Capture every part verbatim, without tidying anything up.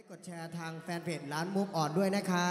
กดแชร์ทางแฟนเพจร้านมุกอ่อนด้วยนะคะ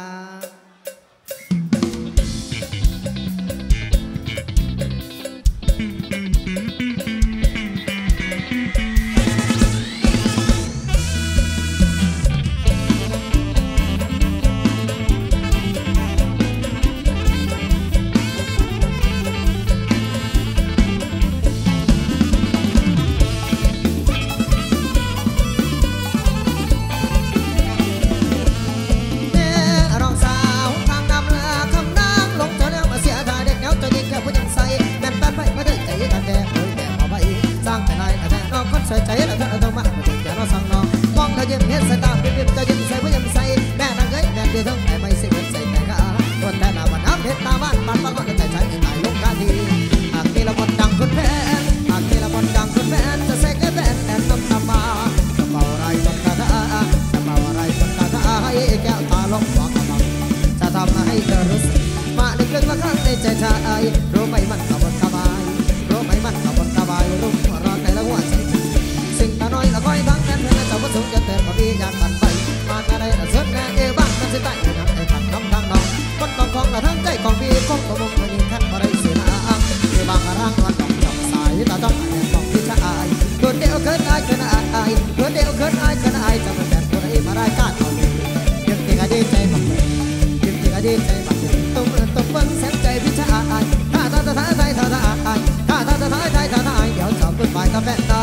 ใส่ใจแล้วเธอต้องมาเธอจะรอสั่งน้องมองเธอยิ้มเห็นสายตาปิ๊บปิ๊บเธอยิ้มใส่ผู้ยิ้มใส่แม่นางเอ้ยแม่เดือดทั้งแต่ไม่สิเงินใส่แต่กะคนแต่หน้าบ้านน้ำเพชรตาบ้านบ้านบ้านก็ใจใจให้ตายลงกาทีหากที่ละบนดังคุณแฟนหากที่ละบนดังคุณแฟนจะเสกให้แฟนแอนน้ำตามาจะเมาอะไรจนกระทะจะเมาอะไรจนกระทะให้แก้วตาลงหวังกำลังจะทำให้เธอรู้สึกมาในครึ่งละครั้งในใจชายรู้ไหมมันกับบนสบายรู้ไหมมันกับบนสบายรู้ร้อนในละหัวใจสิ่งตาน้อยละคอยทั้งนั้นเธอจะว่าสูงจะเติมพอดีอยากตัดไปมากันได้เสิร์ฟแน่เอวบ้างมันสิได้ยังไงขัดคำทางน้องคนกองกองละทั้งใจของพี่คงตัวมุกไม่ยิงขันมาได้เสียน้ำคือบางร่างวันดอกจับสายตาจ้องแอบมองที่ชายตัวเดียวเกินอายเกินอายตัวเดียวเกินอายเกินอายจะมาแบบคนไอ้มาได้กาดเอาเลยยังติดอดีตใจบังเลยยังติดอดีตใจบังเลยตุ้มตุ้มเบิ้งแสนใจพี่ชายถ้าถ้าถ้าถ้าถ้าถ้าถ้าถ้าถ้าถ้าถ้าถ้าถ้าเดี๋ยวจับขึ้นไปกับแม่ตา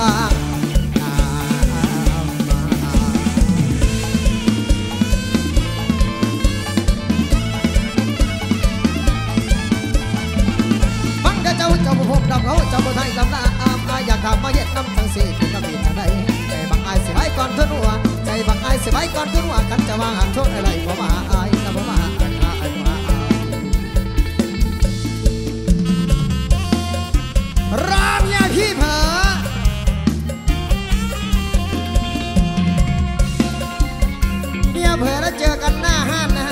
เจ้าผมดำเขาเจ้าไทยดำลาอามอยากทำมาเย็ดน้ำทั้งสี่ที่กระบี่จะได้ใจบังไอสิไว้ก่อนขึ้นหัวใจบังไอสิไว้ก่อนขึ้นหัวกันจะวางหันโทษอะไรผมมาไอแต่ผมมาไอไอมาไอรามยาขี้เผลอเนี่ยเผลอแล้วเจอกันหน้าห้านนะ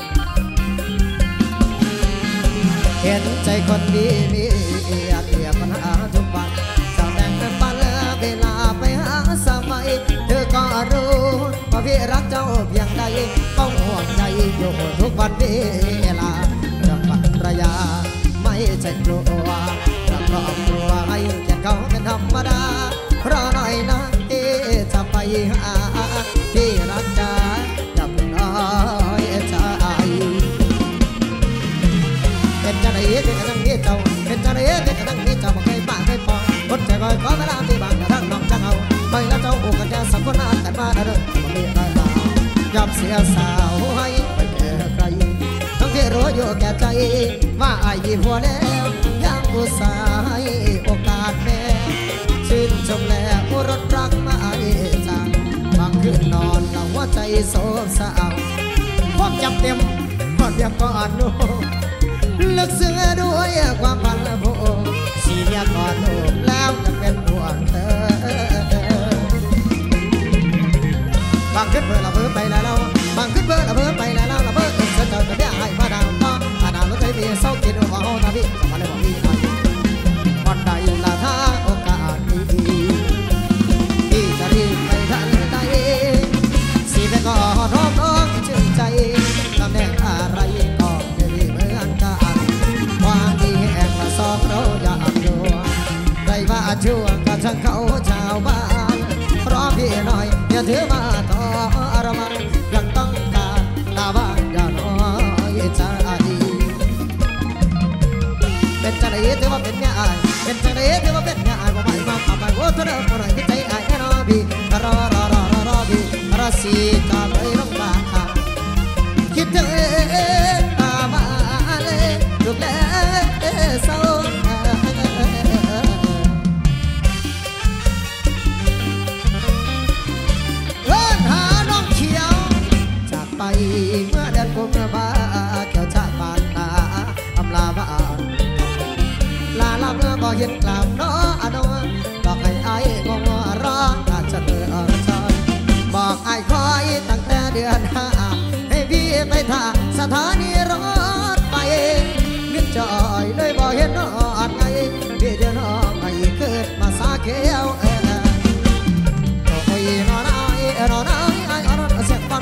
เห็นใจคนดีมีเอียดเอียดปัญหาทุกวันจะแบ่งเป็นปันเวลาไปหาสมัยเธอก็รู้ว่าพี่รักเจ้าเพียงใดต้องห่วงใจอยู่ทุกวันเวลาเรื่องภรรยาไม่ใช่กลัวเรื่องครอบครัวให้แก่เขาเป็นธรรมดาเพราะหน่อยนะที่จะไปหาที่รักจะจับน้อยใจเป็นจะได้เป็นกระทั่งนี้เจ้าเป็นจะได้เป็นกระทั่งนี้เจ้าบอกให้บ้าให้ปองคนใจคอยขอเวลาที่บางกระทั่งน้องจะเอาไปแล้วเจ้าอุกันจะสักคนอาแต่มาเดินมันไม่ได้มายอมเสียสาวให้ไปแก่ใครทั้งที่รู้อยู่แก่ใจว่าไอ้ยี่หัวแล้วยังอุตส่าห์โอกาสแม่ชื่นชมแล้วรถรักมาไอ้จังบางคืนนอนแล้วหัวใจโศกเศร้าพบจับเต็มพอดเดียวก็อ่านดูลึกซึ้งด้วยความพันผูกสีเรียกก่อนลูกแล้วจะเป็นห่วงเธอบางขึ้นเบอร์ละเบอร์ไปแล้วบางขึ้นเบอร์ละเบอร์ไปแล้วละเบอร์เธอเจอจะได้ให้มาดาวต้อนมาดาวรถไฟมีเศร้ากินหัวเขาตาพี่จะมาได้บอกพี่หน่อยวันใดละถ้าโอกาสดีที่จะรีบไปทันใดสีแม่ก็ร้องร้องชื่นใจตำแหน่งอะไรก็ไม่ดีเหมือนกันความดีแห่งละสองเราอยากดูได้มาช่วงกับช่างเขาชาวบ้านรอพี่หน่อยอย่าถือมาต่อรมันยังต้องการตาบ้านอย่าน้อยใจเป็นจังไรถือว่าเป็นง่ายเป็นจังไรถือว่าเป็นง่ายว่าไม่มาขับไปโอ้เธอเดินอะไรที่ใจไอ้รอบีรอรอรอรอรอบีรอสีจะไปลงมาคิดถึงตาบ้านลูกแล่เศร้าเอิ้นหาน้องเขียวจากไปเมื่อเดือนกุมภาเกี่ยวจากบ้านตาอำลาบ้านลาลับบ่เห็นกลับน้ออดอนบอกให้ไอ้งงร้องอาจจะเตือนชอนบอกไอ้คอยตั้งแต่เดือนห้าให้พี่ไปท่าสถานีรถไฟเงินจอยเลยบ่เห็นน้องไงพี่เดินน้องไงเกิดมาสาเขียวเออโอ้ยนอนไอ้นอนไอ้ไอ้นอนเสียงฟ้า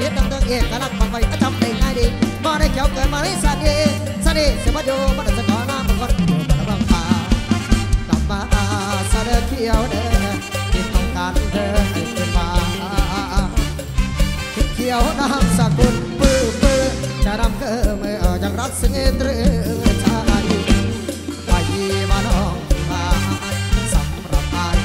ตดังเดิงเอกลักษณ์มันไว้จำได้ง่ายดีบ่ได้เกี่ยวเกิดมาในสัตว์ดีสัตว์ดีเสียมาอยู่มันจะขอน้ำมันคนอยู่มันบางป่ากลับมาสะเดือเขียวเด้อที่ต้องการเธอให้เป็นมาเขียวน้ำสกุลปื้อปื้อจะรำเกอเมื่อจังรักสิ่งตรึงชายไปมาน้องมาสำหรับอาย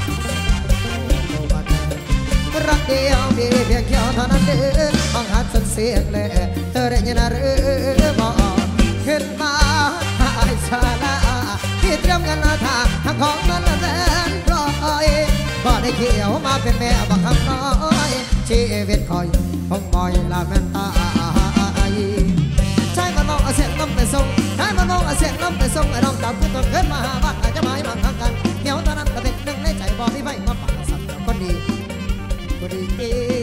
รักเดียวมีเพียงเขียวเท่านั้นเด้อฟังหัดสันเสียงเลยเธอได้ยินหรือบ่ขึ้นมาหายชาลาที่เตรียมกันมาทางทางของนั้นแสนรอยบ่ได้เขียวมาเป็นแม่บักคำน้อยชีวิตคอยคงมอยลาแม่นตายใช่มาน้องเอาเสียงน้ำไปส่งใช่มาน้องเอาเสียงน้ำไปส่งไอ้น้องตามคุณต้องเกิดมาหาบ้านอาจจะหมายมันทางกันเหี่ยวตอนนั้นก็เป็นหนึ่งในใจบ่มีไฟมาปากสัตว์คนดีคนดี